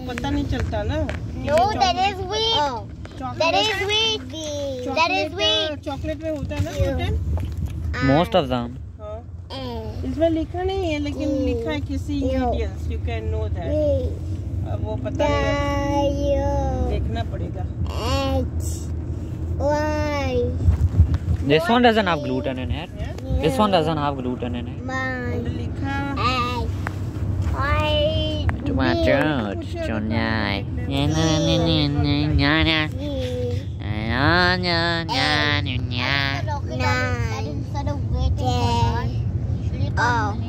पता नहीं चलता ना। No, that is wheat. That is wheat. That is wheat. Chocolate में होता है ना gluten? Most of them. हाँ। इसमें लिखा नहीं है लेकिन लिखा है किसी ingredients. You can know that. अब वो पता नहीं देखना पड़ेगा। This one doesn't have gluten in it. This one doesn't have gluten in it. लिखा Tomato, chonai. Oh.